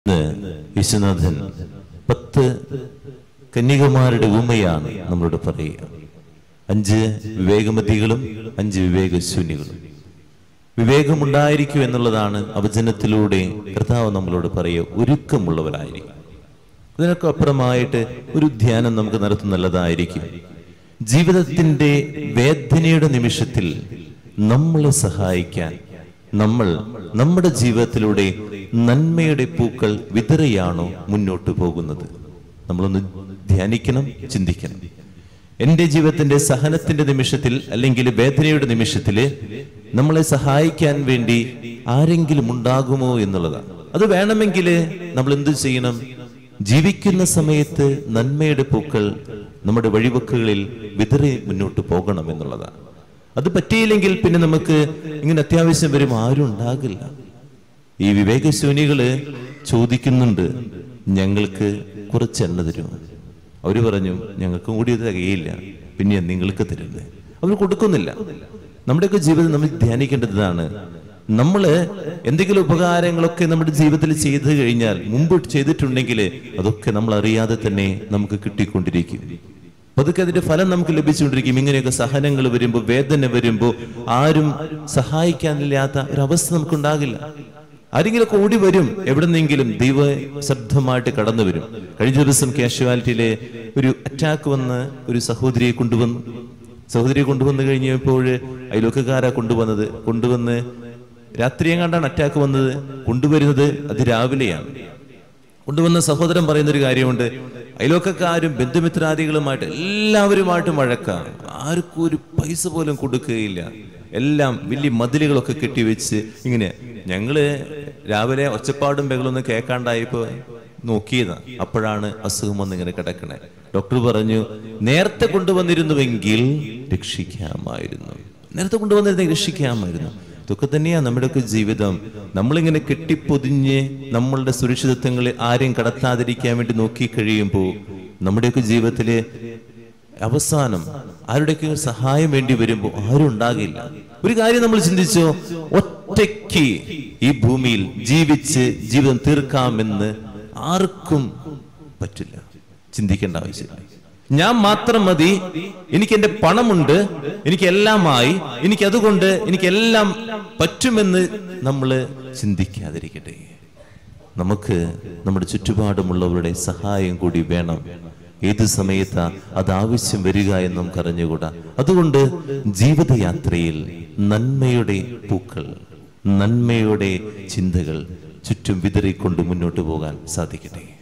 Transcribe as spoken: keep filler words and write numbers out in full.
വിശ്വനാഥൻ പത്ത് കന്യകമാരുടെ ഉമ്മയാണ് നമ്മളോട് പറയുക. അഞ്ച് വിവേകമതികളും അഞ്ച് വിവേകശൂന്യകളും. വിവേകമുണ്ടായിരിക്കും എന്നുള്ളതാണ് അവചനത്തിലൂടെ കർത്താവ് നമ്മളോട് പറയുക. ഒരുക്കമുള്ളവരായിരിക്കും. ഇതിനൊക്കെ അപ്പുറമായിട്ട് ഒരു ധ്യാനം നമുക്ക് നടത്തുന്ന നല്ലതായിരിക്കും. ജീവിതത്തിന്റെ വേദനയുടെ നിമിഷത്തിൽ നമ്മളെ സഹായിക്കാൻ നമ്മൾ നമ്മുടെ ജീവിതത്തിലൂടെ നന്മയുടെ പൂക്കൾ വിതറിയാണോ മുന്നോട്ട് പോകുന്നത്? നമ്മളൊന്ന് ധ്യാനിക്കണം, ചിന്തിക്കണം. എൻ്റെ ജീവിതത്തിന്റെ സഹനത്തിന്റെ നിമിഷത്തിൽ അല്ലെങ്കിൽ വേദനയുടെ നിമിഷത്തില് നമ്മളെ സഹായിക്കാൻ വേണ്ടി ആരെങ്കിലും ഉണ്ടാകുമോ എന്നുള്ളതാണ്. അത് വേണമെങ്കിൽ നമ്മൾ എന്ത് ചെയ്യണം? ജീവിക്കുന്ന സമയത്ത് നന്മയുടെ പൂക്കൾ നമ്മുടെ വഴിവക്കുകളിൽ വിതറി മുന്നോട്ട് പോകണം എന്നുള്ളതാണ്. അത് പറ്റിയില്ലെങ്കിൽ പിന്നെ നമുക്ക് ഇങ്ങനെ അത്യാവശ്യം വരും ആരും ഉണ്ടാകില്ല. ഈ വിവേകശൂന്യകള് ചോദിക്കുന്നുണ്ട്, ഞങ്ങൾക്ക് കുറച്ച് എണ്ണ തരുമോ? അവര് പറഞ്ഞു, ഞങ്ങൾക്കും കൂടി ഇത് തികയില്ല, പിന്നെ നിങ്ങൾക്ക് തരുന്നത്. അവർ കൊടുക്കുന്നില്ല. നമ്മുടെയൊക്കെ ജീവിതം നമ്മൾ ധ്യാനിക്കേണ്ടതാണ്. നമ്മള് എന്തെങ്കിലും ഉപകാരങ്ങളൊക്കെ നമ്മുടെ ജീവിതത്തിൽ ചെയ്തു കഴിഞ്ഞാൽ, മുമ്പ് ചെയ്തിട്ടുണ്ടെങ്കിൽ അതൊക്കെ നമ്മൾ അറിയാതെ തന്നെ നമുക്ക് കിട്ടിക്കൊണ്ടിരിക്കും. അതൊക്കെ അതിന്റെ ഫലം നമുക്ക് ലഭിച്ചുകൊണ്ടിരിക്കും. ഇങ്ങനെയൊക്കെ സഹനങ്ങൾ വരുമ്പോൾ, വേദന വരുമ്പോൾ ആരും സഹായിക്കാനില്ലാത്ത ഒരവസ്ഥ നമുക്കുണ്ടാകില്ല. ആരെങ്കിലുമൊക്കെ ഓടി വരും, എവിടെന്നെങ്കിലും ദൈവ ശബ്ദമായിട്ട് കടന്നു വരും. കഴിഞ്ഞ ദിവസം കാഷ്വാലിറ്റിയിലെ ഒരു അറ്റാക്ക് വന്ന് ഒരു സഹോദരിയെ കൊണ്ടുവന്നു. സഹോദരിയെ കൊണ്ടുവന്നു കഴിഞ്ഞപ്പോൾ അയൽവക്കക്കാരാ കൊണ്ടുവന്നത്. കൊണ്ടുവന്ന് രാത്രിയെ കണ്ടാണ് അറ്റാക്ക് വന്നത്. കൊണ്ടുവരുന്നത് അത് രാവിലെയാണ്. കൊണ്ടുവന്ന സഹോദരൻ പറയുന്നൊരു കാര്യമുണ്ട്, അയൽവക്കക്കാരും ബന്ധുമിത്രാദികളുമായിട്ട് എല്ലാവരുമായിട്ടും വഴക്കാണ്. ആർക്കും ഒരു പൈസ പോലും കൊടുക്കുകയില്ല. എല്ലാം വലിയ മതിലുകളൊക്കെ കെട്ടിവെച്ച് ഇങ്ങനെ. ഞങ്ങള് രാവിലെ ഒച്ചപ്പാടും ബഹളൊന്നും കേൾക്കാണ്ടായപ്പോ നോക്കിയതാ. അപ്പോഴാണ് അസുഖം വന്ന് ഇങ്ങനെ കിടക്കണേ. ഡോക്ടർ പറഞ്ഞു, നേരത്തെ കൊണ്ടുവന്നിരുന്നുവെങ്കിൽ രക്ഷിക്കാമായിരുന്നു. നേരത്തെ കൊണ്ടുവന്നിരുന്നെങ്കിൽ രക്ഷിക്കാമായിരുന്നു. ഇതൊക്കെ തന്നെയാണ് നമ്മുടെയൊക്കെ ജീവിതം. നമ്മളിങ്ങനെ കെട്ടിപ്പൊതിഞ്ഞ് നമ്മളുടെ സുരക്ഷിതത്വങ്ങളെ ആരെയും കടത്താതിരിക്കാൻ വേണ്ടി നോക്കി കഴിയുമ്പോൾ നമ്മുടെയൊക്കെ ജീവിതത്തില് അവസാനം ആരുടെയൊക്കെ സഹായം വേണ്ടി വരുമ്പോൾ ആരും ഉണ്ടാകില്ല. ഒരു കാര്യം നമ്മൾ ചിന്തിച്ചോ, ഒറ്റയ്ക്ക് ഈ ഭൂമിയിൽ ജീവിച്ച് ജീവിതം തീർക്കാമെന്ന് ആർക്കും പറ്റില്ല. ചിന്തിക്കേണ്ട ആവശ്യമില്ല. ഞാൻ മാത്രം മതി, എനിക്ക് എന്റെ പണമുണ്ട്, എനിക്ക് എല്ലാമായി, എനിക്ക് അതുകൊണ്ട് എനിക്കെല്ലാം പറ്റുമെന്ന് നമ്മൾ ചിന്തിക്കാതിരിക്കട്ടെ. നമുക്ക് നമ്മുടെ ചുറ്റുപാടുമുള്ളവരുടെ സഹായം കൂടി വേണം. ഏത് സമയത്താ അത് ആവശ്യം വരിക എന്ന് നമുക്ക് അറിഞ്ഞുകൂടാ. അതുകൊണ്ട് ജീവിതയാത്രയിൽ നന്മയുടെ പൂക്കൾ, നന്മയുടെ ചിന്തകൾ ചുറ്റും വിതറിക്കൊണ്ട് മുന്നോട്ട് പോകാൻ സാധിക്കട്ടെ.